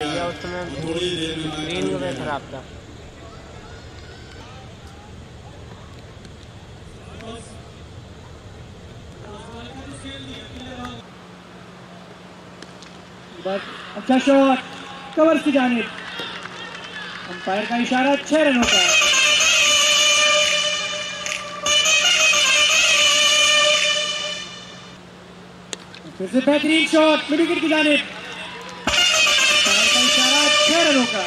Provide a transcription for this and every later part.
या उस समय ग्रीन का खराब था। अच्छा शॉट कवर की जानिब, अंपायर का इशारा 6 रनों का। फिर से बेहतरीन शॉट मिड विकेट की जानिब, अंपायर का इशारा 6 रनों का।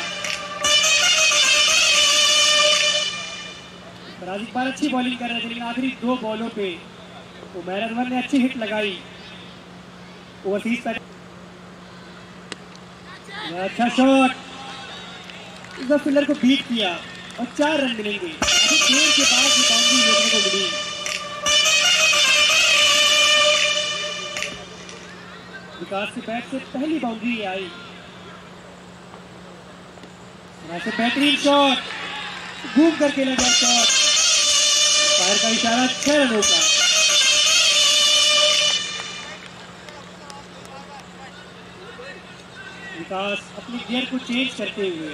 बराजी बार अच्छी बॉलिंग कर रहे थे, लेकिन आखिरी 2 बॉलों पे उमैर अनवर ने अच्छी हिट लगाई ओवरसीज पर। अच्छा शॉट, इस बार फील्डर को बीट किया और 4 रन मिलेंगे। काफी देर के बाद ये बाउंड्री देखने को मिली। विकास के बैट से पहली बाउंड्री आई। वैसे बेहतरीन शॉट, घूम करके लगा शॉट, अंपायर का इशारा 6 रनों का। विकास अपनी गियर को चेंज करते हुए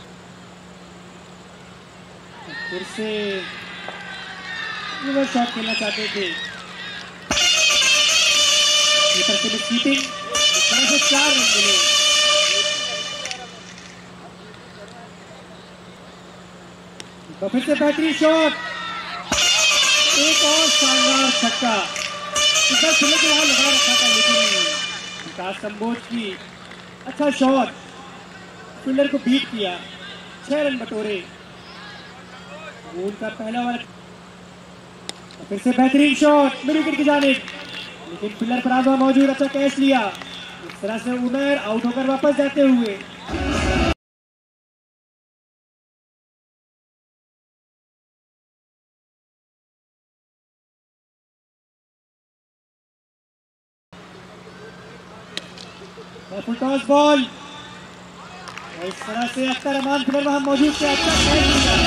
फिर से रिवर्स शॉट खेलना चाहते थे। कीपिंग से 4 रन मिले। तो फिर से बेहतरीन शॉट, एक और शानदार छक्का। इधर खुले के वहां लगा रखा था, लेकिन विकास कंबोज की अच्छा शॉट, फील्डर को बीट किया, 6 रन बटोरे। उनका पहला ओवर। फिर से बेहतरीन शॉट मिड विकेट की जानिब, लेकिन फील्डर पर आजमा मौजूद, अच्छा कैच लिया। इस तरह से उमर आउट होकर वापस जाते हुए फुल टॉस बॉल। इस तरह से अख्तर अमान फील्डर वहां मौजूद थे, अच्छा कैच लिया।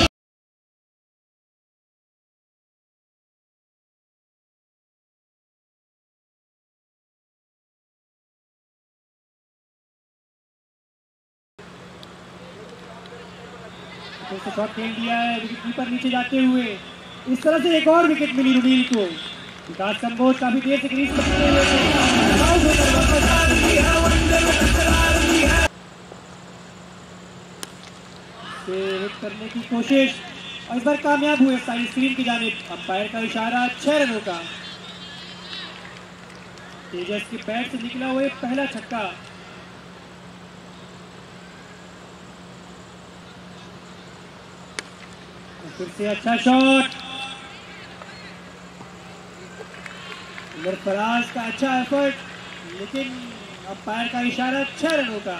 शॉट खेल दिया है, विकेट कीपर नीचे जाते हुए। इस तरह से एक और विकेट मिली रुनील को। विकास कंबोज काफी देर से क्रीज करते हुए हिट करने की कोशिश, और इस बार कामयाब हुए साइड स्क्रीन की जानिब, अंपायर का इशारा 6 रनों का। तेजस के बैट से निकला हुआ पहला छक्का। फिर से अच्छा शॉट, फराज का अच्छा एफर्ट, लेकिन अंपायर का इशारा 6 रनों का।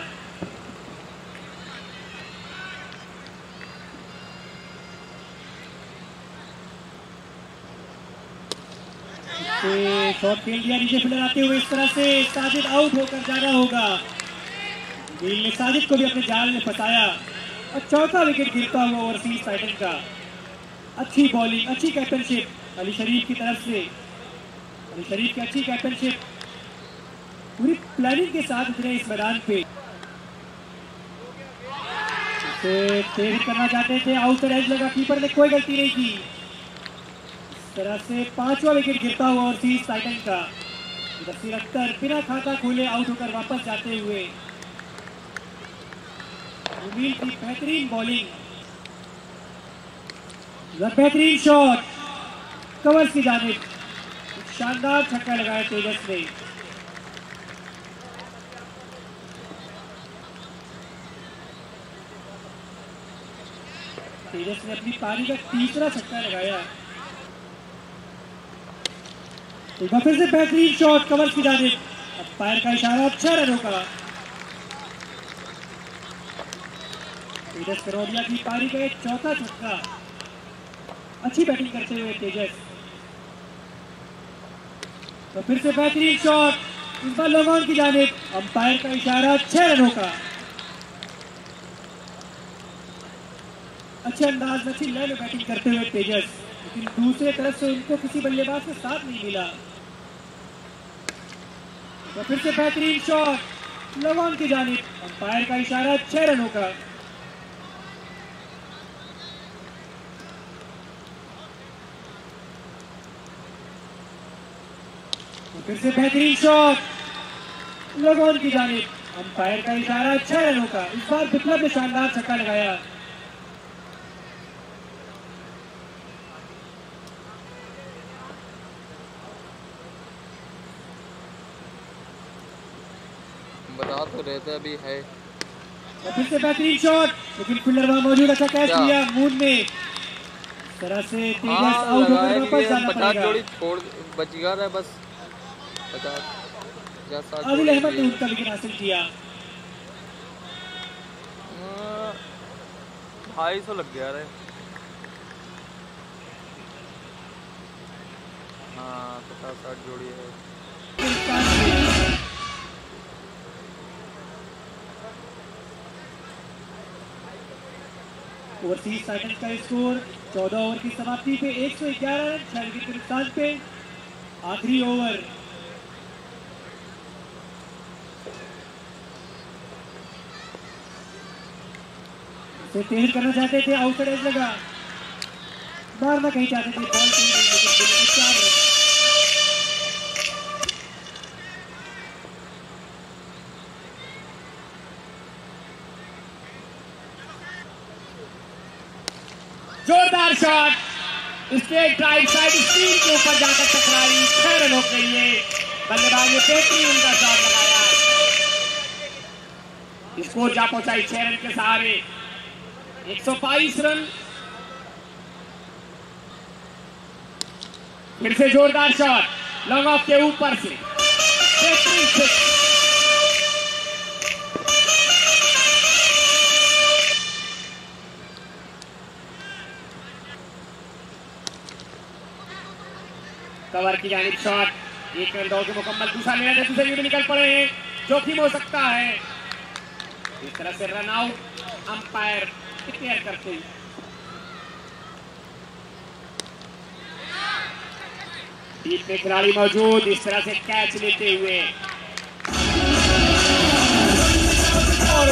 शॉट खेल दिया नीचे फील्डर आते हुए। इस तरह से साजिद आउट होकर जाना होगा। गिल ने साजिद को भी अपने जाल में फंसाया और चौथा विकेट गिरता हुआ ओवरसीज टाइटन का। अच्छी बॉलिंग, अच्छी कैप्टनशिप अली शरीफ की तरफ से। अली शरीफ की अच्छी कैप्टनशिप, पूरी प्लानिंग के साथ उतरे इस मैदान पे। तेज करना चाहते थे, आउटर एज लगा, कीपर ने कोई गलती नहीं की। इस तरह से 5वां विकेट गिरता हुआ ओवरसीज टाइटन का। मुदस्सिर अख्तर बिना खाता खोले आउट होकर वापस जाते हुए। रुनील की बेहतरीन बॉलिंग, बेहतरीन शॉट कवर्स की जानिब, शानदार छक्का लगाया तेजस ने। तेजस ने अपनी पारी का तीसरा छक्का लगाया। एक बार फिर से बेहतरीन शॉट कवर्स की जानिब, अंपायर का इशारा 6 रनों का। तेजस करोड़िया की पारी का एक चौथा छक्का। अच्छी बैटिंग करते हुए तेजस। तो फिर से बेहतरीन शॉट, इस बार लॉन्ग की जानिब, अंपायर का इशारा 6 रनों का। अच्छे अंदाज में, अच्छी लय में बैटिंग करते हुए तेजस, लेकिन दूसरे तरफ से उनको किसी बल्लेबाज का साथ नहीं मिला। तो फिर से बेहतरीन शॉट, लगन की जानिब, अंपायर का इशारा 6 रनों का। फिर से बेहतरीन शॉट, लगन की जानिब, अंपायर का इशारा 6 रनों का। इस बार बिप्लब ने शानदार छक्का लगाया। बता तो रहे थे अभी है। और फिर से बेहतरीन शॉट, लेकिन फील्डर वहां मौजूद, अच्छा कैच लिया मून ने। इस तरह से तेजस आउट होकर वापस जाना 50 पड़ेगा। जोड़ी छोड़ बच गया है बस 50 आदिल अहमद ने उनका विकेट हासिल किया। 250 लग गया रे। हाँ 50-60 जोड़ी है। ओवरसीज टाइटंस का स्कोर 14 ओवर की समाप्ति पे 111 रन, 6 विकेट के नुकसान पे। आखिरी ओवर से तेज करना चाहते थे, आउटसाइड एज लगा, मारना कहीं चाहते थे, बॉल कहीं नहीं, लेकिन 4 रन। जोरदार shot, straight drive side screen के ऊपर जाकर टकराई, 6 रनों के लिए। बल्लेबाज ने बेहतरीन उनका शॉट लगाया, स्कोर जा पहुंचाई 6 रन के सहारे, 122 रन। फिर से जोरदार शॉट, लॉन्ग ऑफ के ऊपर से बेहतरीन सिक्स। कवर की जानिब शॉट, 1 रन दौड़ के मुकम्मल, दूसरा लेना है, दूसरे में निकल पड़े हैं, जोखिम हो सकता है। इस तरह से रन आउट, अंपायर डिक्लेयर करते हैं। बीच में खिलाड़ी मौजूद, इस तरह से कैच लेते हुए और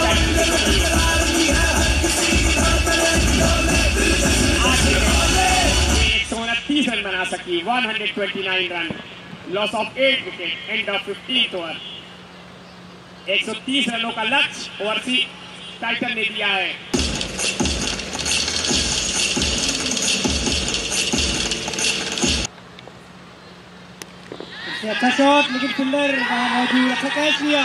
129 रन बना सकी, 129 run, loss of 8 wicket, end of 15th over. 130 रनों का लक्ष्य ओवरसीज टाइटन ने दिया है। अच्छा शॉट, लेकिन फील्डर वहां मौजूद, अच्छा कैच लिया।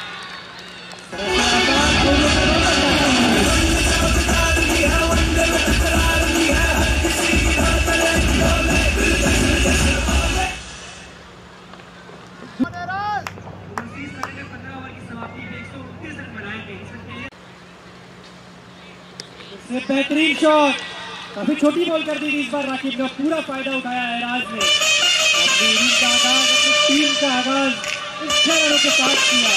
बेहतरीन शॉट, काफी छोटी बॉल कर दी थी इस बार राकिब ने, पूरा फायदा उठाया है राज ने। अपनी इनिंग का आगाज, अपनी टीम का आगाज 6 रनों के साथ किया।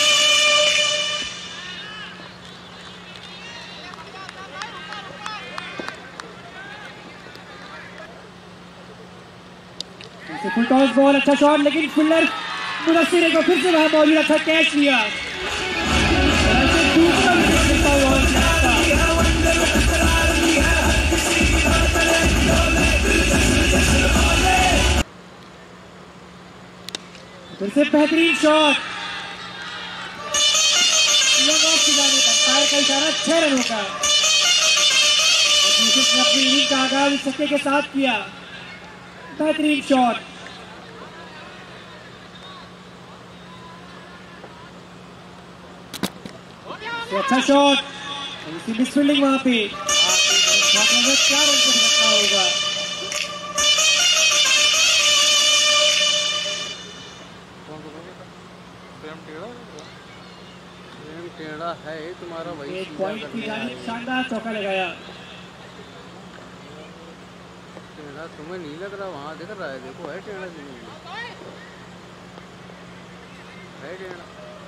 फुल टॉस बॉल, अच्छा शॉट, लेकिन फील्डर मुदस्सिर को फिर से वहां मौजूद, अच्छा कैच लिया। दूसरा विकेट मिलता हुआ फिर से बेहतरीन शॉट, लॉन्ग ऑफ की जानिब, अंपायर का इशारा 6 रनों का। यूसुफ ने अपनी इनिंग का आगाज छक्के के साथ किया, बेहतरीन शॉट। अच्छा शॉट, मिसफील्डिंग वहां पे, 4 रन से सकता होगा। टेढ़ा है तुम्हारा, वही एक पॉइंट की जानिब शानदार चौका लगाया। टेढ़ा तुम्हें नहीं लग रहा, वहाँ दिख रहा है, देखो है टेढ़ा, है टेढ़ा।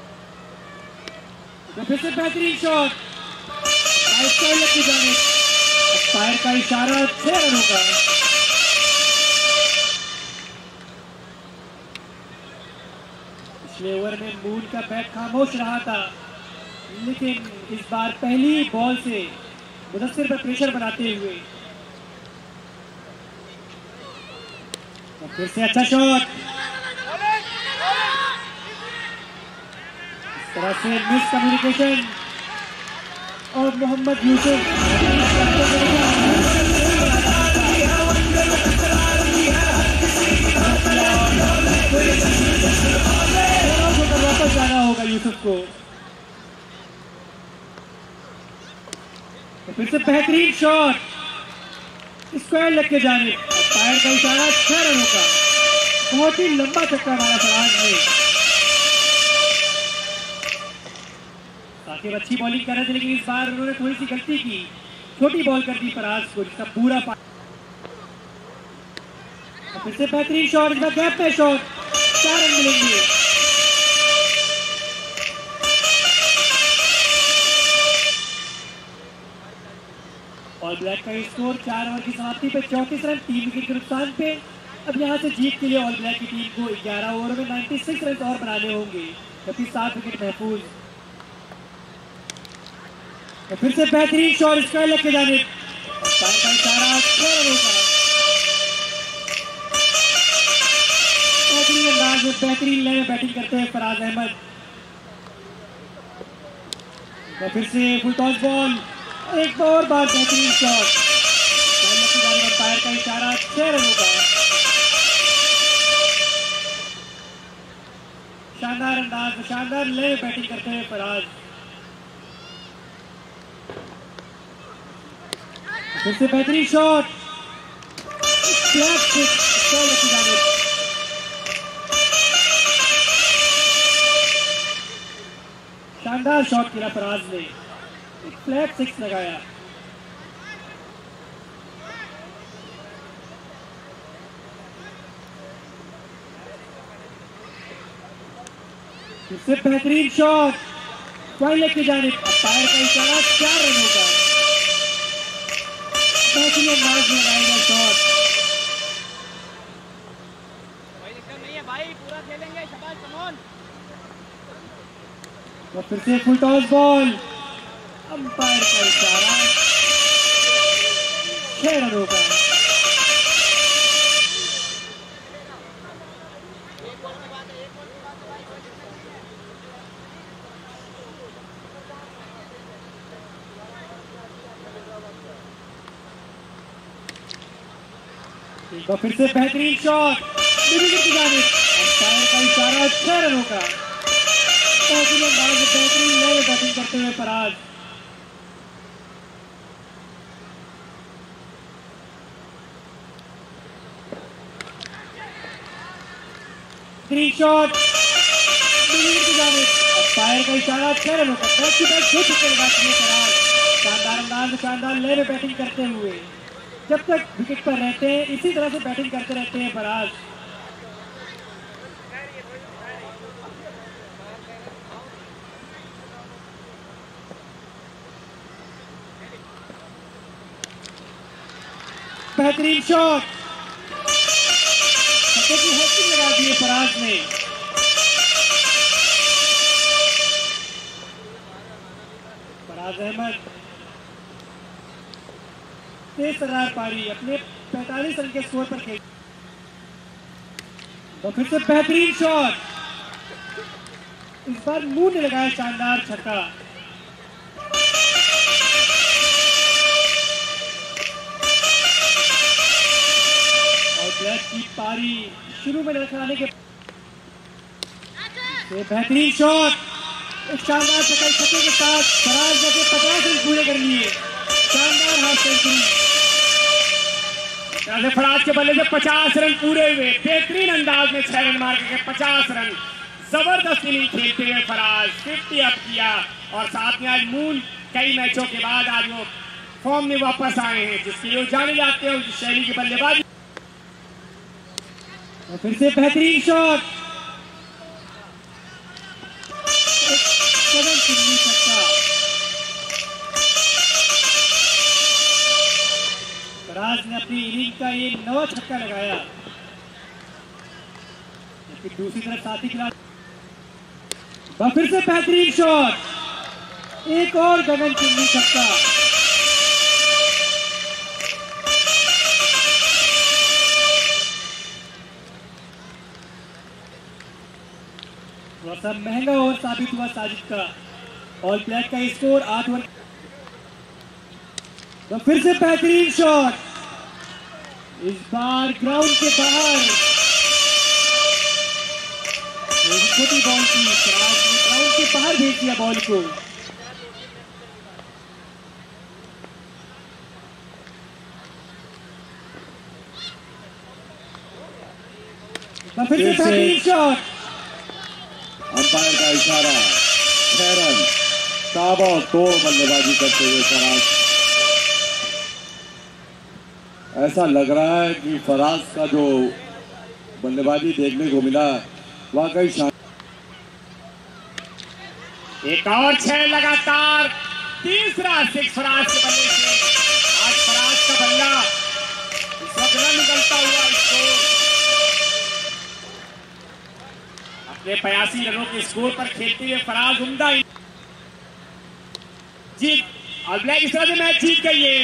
फिर से बेहतरीन शॉट, की जानिब, अंपायर का इशारा 6 रनों का। पिछले ओवर में मून का बैट खामोश रहा था, लेकिन इस बार पहली बॉल से मुदस्सिर पर प्रेशर बनाते हुए और फिर से अच्छा शॉट, इस तरह से मिस कम्युनिकेशन और मोहम्मद यूसुफ वापस जाना होगा यूसुफ को। तो फिर से बेहतरीन शॉट, स्क्वायर लेग के जाने, अंपायर का इशारा 6 रनों का। बहुत ही लंबा चक्का मारा फरहान ने। साकिब अच्छी बॉलिंग कर रहे थे, लेकिन इस बार उन्होंने थोड़ी सी गलती की, छोटी बॉल कर दी फराज को, जिसका पूरा फिर से बेहतरीन शॉट, इस बार गैप में शॉट, 4 रन मिलेंगे। ऑल ब्लैक का स्कोर 4 ओवर की समाप्ति पे 34 रन, 3 विकेट के नुकसान पे। अब यहां से जीत के लिए ऑल ब्लैक की टीम को 11 ओवर में 96 रन और बनाने होंगे, जबकि 7 विकेट महफूज। तो फिर से बेहतरीन शॉट, स्क्वायर लेग के जाने, अंपायर का इशारा 6 रनों का। बेहतरीन अंदाज में बेहतरीन लय में बैटिंग करते हैं फराज अहमद। तो फिर से फुल टॉस बॉल, एक और बार बेहतरीन शॉट, अंपायर का इशारा 6 रनों का। शानदार अंदाज, शानदार लय में बैटिंग करते हैं फराज। फिर से बेहतरीन शॉट, शानदार शॉट किया फराज ने, फ्लैट 6 लगाया। फिर से बेहतरीन शॉट, स्क्वायर लेग की जानिब, अंपायर का इशारा 4 रनों का। बेहतरीन अंदाज में लगाएगा शॉट। कोई दिक्कत नहीं है भाई, पूरा खेलेंगे, शाबाश कमॉन। तो फिर से फुल टॉस बॉल, अंपायर का इशारा 6 रनों का। तो फिर से बेहतरीन शॉट, विकेट की जानिब, अंपायर का इशारा 6 रनों का। बेहतरीन लय में बैटिंग करते हुए फराज। बेहतरीन शॉट, विकेट की जानिब, अंपायर का इशारा 6 रनों का। बैक टू बैक 2 छक्के लगाते हुए फराज, शानदार अंदाज में शानदार लय में बैटिंग करते हुए। जब तक विकेट पर रहते हैं इसी तरह से बैटिंग करते रहते हैं फराज। बेहतरीन शॉट, छक्के की हैट्रिक लगा दी है फराज ने। फराज अहमद तेज तर्रार पारी अपने 45 रन के स्कोर पर खेल। तो फिर से बेहतरीन शॉट, इस बार मून ने लगाया शानदार छक्का। और ब्लैक की पारी शुरू में लड़खड़ाने के बेहतरीन शॉट, एक शानदार छक्के के साथ फराज ने 50 रन पूरे कर लिए। शानदार हाफ सेंचुरी, फराज के बल्ले से 50 रन पूरे हुए। बेहतरीन अंदाज में 6 रन मार के 50 रन, जबरदस्त इनिंग खेलते हुए फराज 50 अप किया। और साथ में आज मून कई मैचों के बाद आज वो फॉर्म में वापस आए हैं, जिसके लिए जाने जाते हैं उस शैली की बल्लेबाजी। और फिर से बेहतरीन शॉट, कदम चुन्नी छक्का। फराज ने अपनी इनिंग का ये 9वां छक्का लगाया। दूसरी तरफ साथी खिलाड़ी फिर से बेहतरीन शॉट, एक और गगन चुम्बी छक्का। थोड़ा सा महंगा ओवर साबित हुआ साजिद का। ऑल ब्लैक का स्कोर 8 ओवर। फिर से बेहतरीन शॉट, इस बार ग्राउंड के बाहर। छोटी बॉल की ग्राउंड के बाहर भेज दिया बॉल को। फिर से बेहतरीन शॉट, अंपायर का इशारा, 6 रन। ताबड़ तोड़ बल्लेबाजी करते हुए फराज। ऐसा लग रहा है कि फराज का जो बल्लेबाजी देखने को मिला वाकई एक और 6 लगातार, तीसरा 6 फराज के बल्ले से। आज फराज का बल्ला इस वक्त न निकलता हुआ स्कोर अपने 85 रनों के स्कोर पर खेलते हुए फराज उम्दा जीत। और ब्लैक इस तरह से मैच जीत गई है।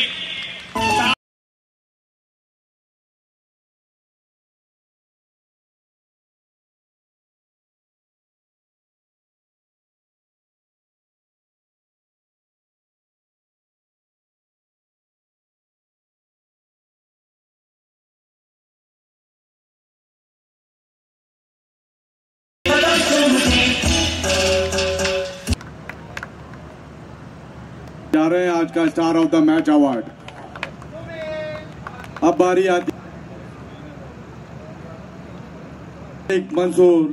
जा रहे हैं आज का star of the match award. अब बारी आती एक मंसूर,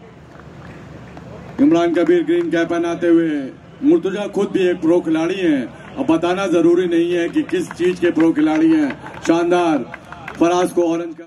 इमरान कबीर ग्रीन कैप पहनाते हुए। मुर्तजा खुद भी एक प्रो खिलाड़ी हैं। अब बताना जरूरी नहीं है कि किस चीज के प्रो खिलाड़ी हैं। शानदार फराज को ऑरेंज का